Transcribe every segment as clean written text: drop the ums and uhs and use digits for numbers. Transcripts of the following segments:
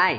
Ai?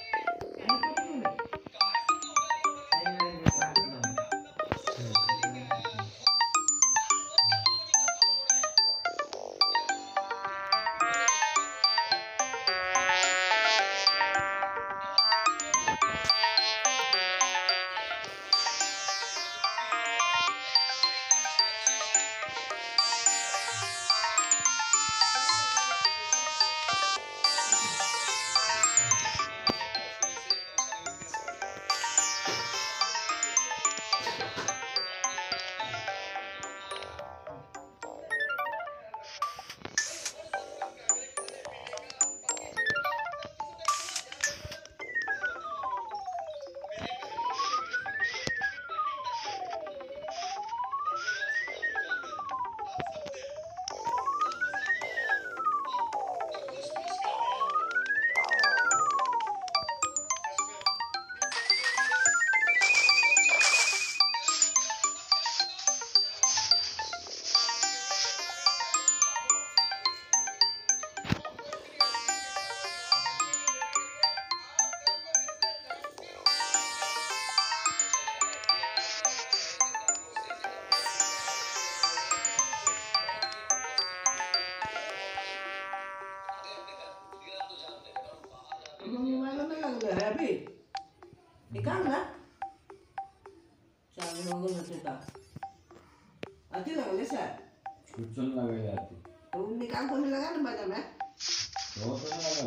Mana lagi happy? Ikan lah. Jangan nunggu nanti tak. Ati lagi lesat. Kuchan लगा जाती तो निकाल को नहीं लगा ना बाजा में बहुत लगा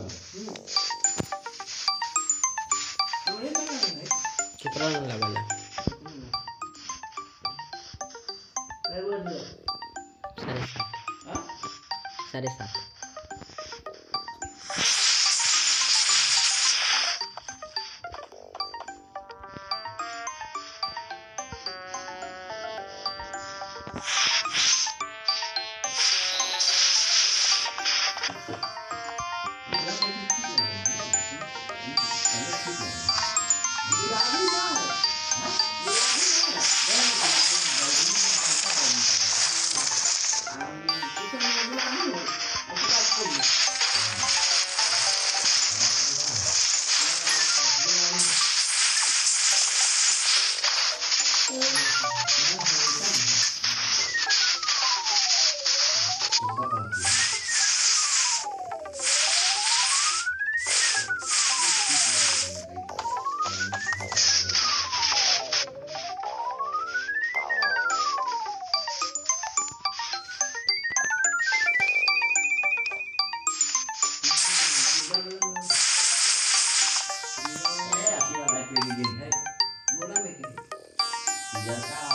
हमें लगा नहीं कितना लगा ला? काय बोल रहे 7:30. हाँ 7:30. बोला मैं क्या जैसा